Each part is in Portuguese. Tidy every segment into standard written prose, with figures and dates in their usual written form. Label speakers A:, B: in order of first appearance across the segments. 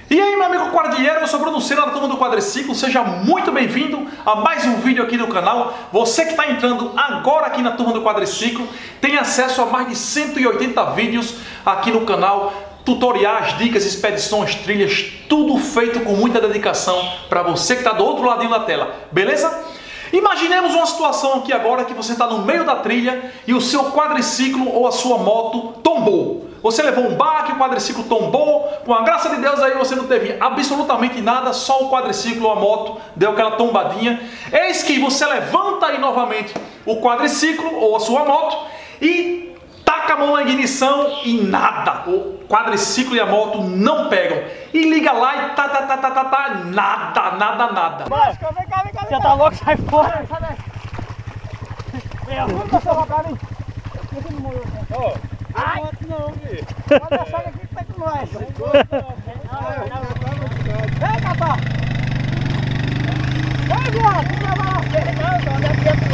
A: E aí, meu amigo quadrilheiro, eu sou Bruno Senna da turma do Quadriciclo, seja muito bem-vindo a mais um vídeo aqui no canal. Você que está entrando agora aqui na turma do Quadriciclo tem acesso a mais de 180 vídeos aqui no canal, tutoriais, dicas, expedições, trilhas, tudo feito com muita dedicação para você que está do outro ladinho da tela, beleza? Imaginemos uma situação aqui agora que você está no meio da trilha e o seu quadriciclo ou a sua moto tombou. Você levou um baque, o quadriciclo tombou, com a graça de Deus aí você não teve absolutamente nada, só o quadriciclo ou a moto deu aquela tombadinha. Eis que você levanta aí novamente o quadriciclo ou a sua moto e taca a mão na ignição e nada. O quadriciclo e a moto não pegam. E liga lá e nada.
B: Vem cá. Você tá louco? Sai fora. Vamos deixar lá pra mim. Ai, não, filho. Pode deixar aqui que tá com nós. Vem, Catá. Vem, viado. Vem levar na frente. Não, deve ter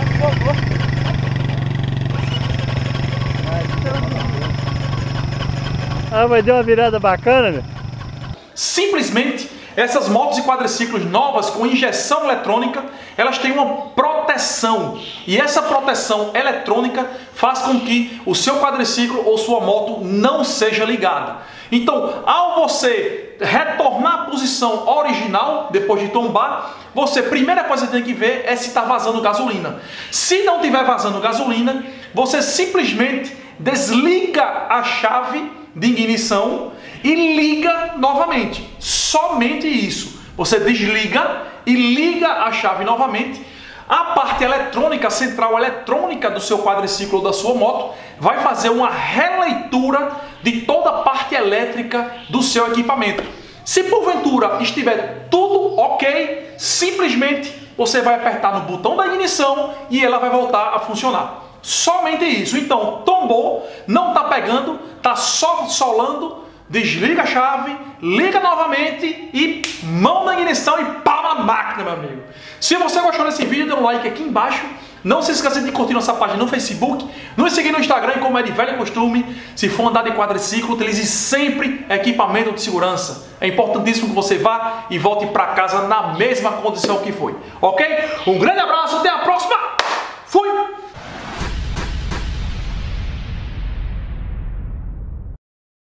C: Ah, mas deu uma virada bacana, né?
A: Simplesmente, essas motos e quadriciclos novas com injeção eletrônica, elas têm uma proteção. E essa proteção eletrônica faz com que o seu quadriciclo ou sua moto não seja ligada. Então, ao você retornar à posição original, depois de tombar, primeira coisa que tem que ver é se está vazando gasolina. Se não estiver vazando gasolina, você simplesmente desliga a chave de ignição e liga novamente. Somente isso. Você desliga e liga a chave novamente. A parte eletrônica, a central eletrônica do seu quadriciclo ou da sua moto vai fazer uma releitura de toda a parte elétrica do seu equipamento. Se porventura estiver tudo ok, simplesmente você vai apertar no botão da ignição e ela vai voltar a funcionar. Somente isso. Então, tombou, não está pegando, está só solando, desliga a chave, liga novamente e mão na ignição e pau na máquina, meu amigo. Se você gostou desse vídeo, dê um like aqui embaixo. Não se esqueça de curtir nossa página no Facebook, nos seguir no Instagram, como é de velho costume. Se for andar de quadriciclo, utilize sempre equipamento de segurança. É importantíssimo que você vá e volte para casa na mesma condição que foi. Ok? Um grande abraço, até a próxima. Fui!